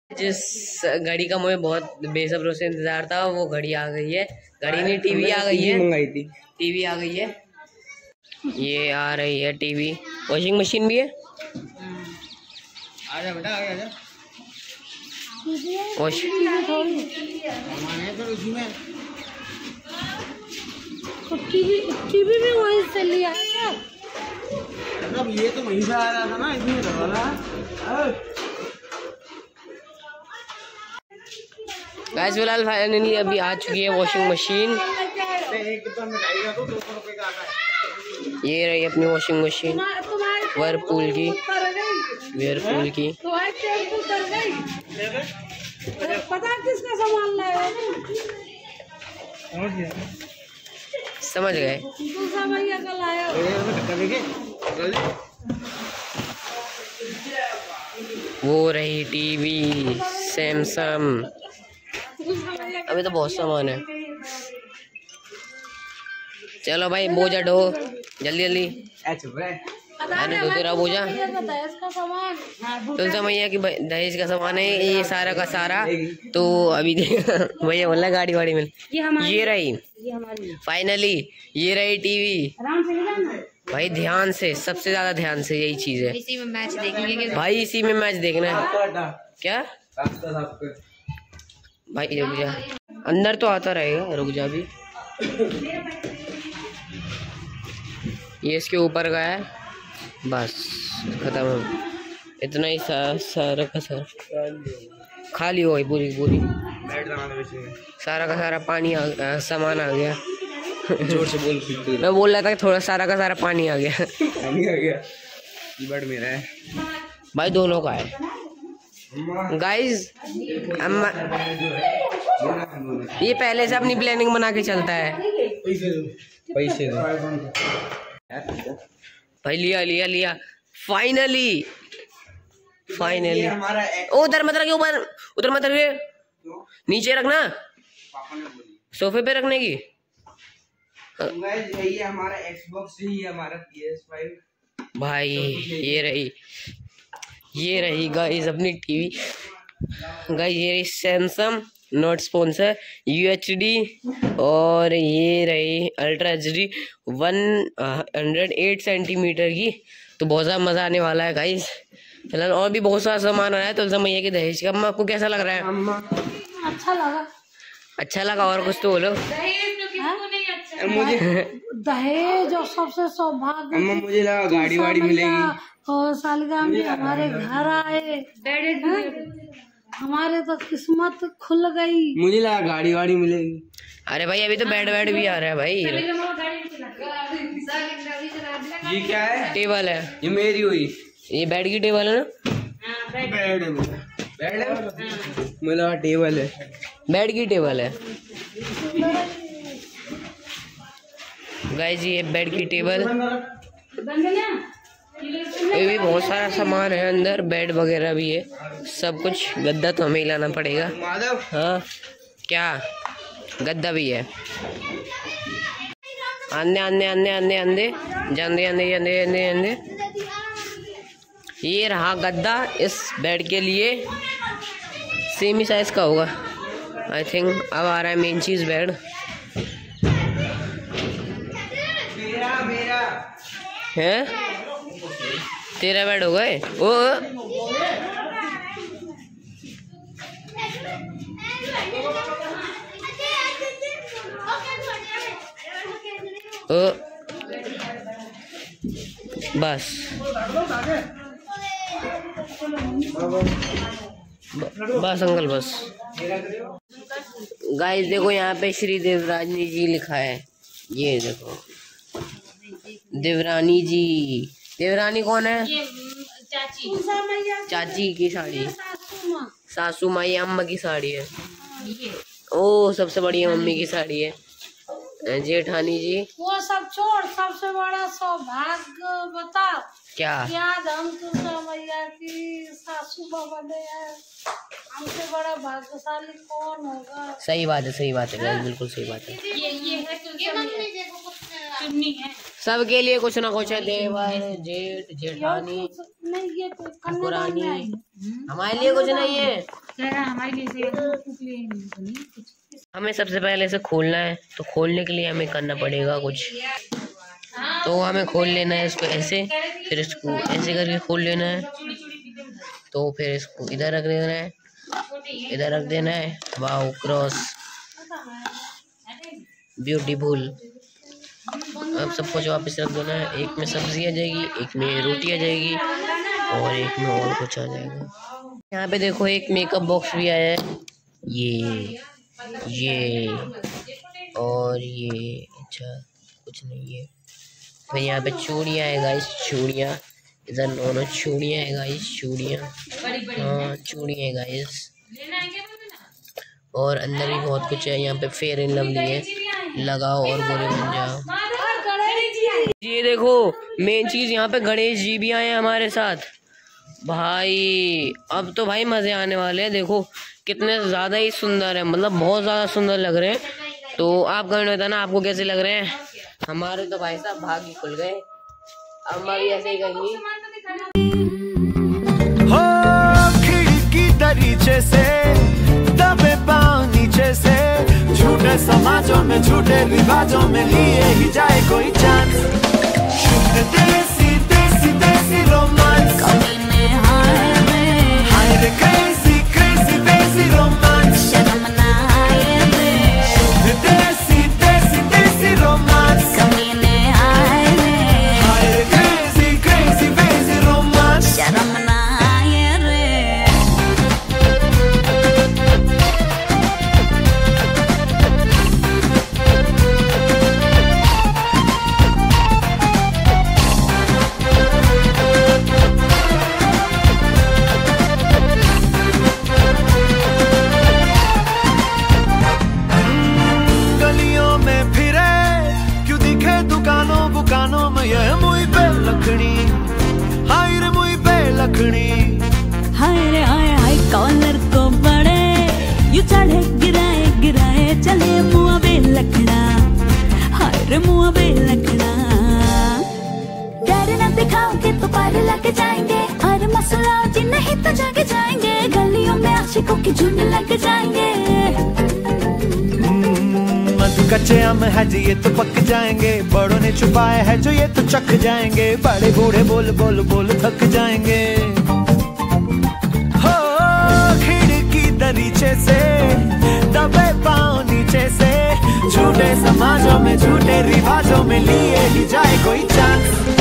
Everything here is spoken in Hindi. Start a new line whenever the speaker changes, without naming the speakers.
जिस घड़ी का मुझे बहुत बेसब्री से इंतजार था वो घड़ी आ गई है। घड़ी नहीं, टीवी आ गई है। मंगाई थी, टीवी आ गई है। ये आ रही है टीवी। वॉशिंग मशीन भी है। आजा बेटा, आजा।
टीवी भी वहीं से लिया है।
मतलब ये तो वहीं से आ रहा था ना, इसमें लगा।
गाइस फिलहाल फाइनली अभी आ चुकी है वॉशिंग मशीन। ये रही अपनी वॉशिंग मशीन वर्लपूल की।
पता किसका सामान लाया?
समझ गए।
भैया का लाया।
वो रही टीवी सैमसंग। अभी तो बहुत सामान है। चलो भाई बोझा ढो जल्दी जल्दी। अरे दो तेरा बोझा तुलसा मैया की दहेज का सामान है ये सारा का सारा। तो अभी भैया बोला गाड़ी वाड़ी मिल। ये रही फाइनली, ये रही टीवी। भाई ध्यान से, सबसे ज्यादा ध्यान से, यही चीज है। इसी में मैच देखेंगे भाई, इसी में मैच देखना है। क्या भाई रुक जा, अंदर तो आता रहेगा, रुक जा भी। ये इसके ऊपर का है, बस खत्म। इतना ही सारा का सारा खाली हो गई पूरी। सारा का सारा पानी सामान आ गया।
जोर से बोल।
मैं बोल रहा था कि थोड़ा सारा का सारा पानी आ गया।
पानी आ गया। कीबोर्ड मेरा है
भाई, दोनों का है। गाइस अम्मा ये पहले से अपनी प्लानिंग बना के चलता है।
पैसे
भाई लिया फाइनली। उधर मत रखे, उधर मत रखे, नीचे रखना, सोफे पे रखने की।
यही हमारा Xbox, ही हमारा PS5
भाई। ये रही गाइस अपनी टीवी। गाइस ये रही सैमसंग, नॉट स्पॉन्सर, UHD। और ये रही अल्ट्रा HD 108 सेंटीमीटर की। तो बहुत ज़्यादा मज़ा आने वाला है गाइस। फिलहाल और भी बहुत सारा सामान आया है तुलसा मैया के दहेज का। अम्मा आपको कैसा लग रहा है? अच्छा लगा। और कुछ तो बोलो।
मुझे
दहेज और सबसे सौभाग्य।
अम्मा मुझे लगा गाड़ी वाड़ी मिलेगी
और सालगा में हमारे घर आए। हमारे तो किस्मत खुल गई।
मुझे लगा गाड़ी वाड़ी मिलेगी।
अरे भाई अभी तो बेड भी आ रहा है भाई।
ये क्या है?
टेबल है।
ये मेरी हुई।
ये बेड की टेबल है ना?
बेड है। मुझे लगा टेबल है।
बेड की टेबल है गाइस, ये बेड की टेबल। ये भी बहुत सारा सामान है अंदर, बेड वगैरह भी है, सब कुछ। गद्दा तो हमें ही लाना पड़ेगा। हाँ क्या, गद्दा भी है। अंदे जाने। ये रहा गद्दा इस बेड के लिए। सेम ही साइज का होगा आई थिंक। अब आ रहा है मेन चीज, बेड।
मेरा
है तेरा बेड हो गए। ओ बस अंकल बस। गाइस देखो यहाँ पे श्री देवरानी जी लिखा है। ये देखो देवरानी जी। देवरानी कौन है? चाची की साड़ी, सासू माँ। ये अम्मा की साड़ी है। ओ सबसे बड़ी मम्मी की साड़ी है। जेठानी जी
वो सब छोड़, सबसे बड़ा सौभाग्य बता क्या? याद हम तुलसा मैया की सासू बाबा ने है। हमसे बड़ा भाग्यशाली कौन होगा?
सही बात है बिल्कुल सही बात है।
ये है चुन्नी है।
सबके लिए कुछ ना कुछ है। देवर, जेठ, जेठानी,
नहीं ये
पुरानी। हमारे लिए कुछ नहीं है। हमें सबसे पहले इसे खोलना है, तो खोलने के लिए हमें करना पड़ेगा कुछ। तो हमें खोल लेना है इसको ऐसे, फिर इसको ऐसे करके खोल लेना है। तो फिर इसको इधर रख देना है, इधर रख देना है। Wow, cross, beautiful. अब सब कुछ वापस रख देना है। एक में सब्जी आ जाएगी, एक में रोटी आ जाएगी और एक में और कुछ आ जाएगा। यहाँ पे देखो एक मेकअप बॉक्स भी आया है, ये और ये। अच्छा, कुछ नहीं है। फिर यहाँ पे चूड़ियाँ है गाइस, चूड़ियाँ। इधर दोनों चूड़ियाँ है गाइस, चूड़ियाँ। हाँ, चूड़ियाँ है गाइस। और अंदर भी बहुत कुछ है। यहाँ पे फेयर एंड लवली है, लगाओ और गोरे बन जाओ। ये देखो मेन चीज, यहाँ पे गणेश जी भी आए हैं हमारे साथ भाई। अब तो भाई मजे आने वाले हैं। देखो कितने ज्यादा ही सुंदर है, मतलब बहुत ज्यादा सुंदर लग रहे हैं। तो आप कमेंट में बताना आपको कैसे लग रहे हैं। हमारे तो भाई साहब भाग ही खुल गए। अब मैं भी ऐसे ही करेंगी।
हो खिड़की दरीचे से दबे पाँव नीचे से, झूठे समाजों में झूठे रिवाजों में लिए ही जाए कोई चांस। शुद्ध देसी देसी देसी रोमांस, हाय रे क्रेजी क्रेजी देसी रोमांस। शुद्ध देसी देसी देसी रोमांस, हाय रे क्रेजी क्रेजी देसी रोमांस। दुकानों में ये मुई पे लखनी, हाय रे मुई पे लखनी।
हाय रे हाय हाय कॉलर को बड़े यू चढ़े गिराए गिराए चले मुआ बे लखना, हाय रे मुआ बे लखना। डर ना दिखाओगे तो पार लग जाएंगे, और मसला जी नहीं तो जाके जाएंगे। गलियों में आशिकों की झुंड लग जाएंगे।
कच्चे आम है जी ये तो पक जाएंगे, बड़ों ने छुपाए है जो ये तो चख जाएंगे। बड़े बूढ़े बोल बोल बोल थक जाएंगे। हो खिड़की दरीचे से दबे पाँव नीचे से, झूठे समाजों में झूठे रिवाजों में लिए ही जाए कोई चांस।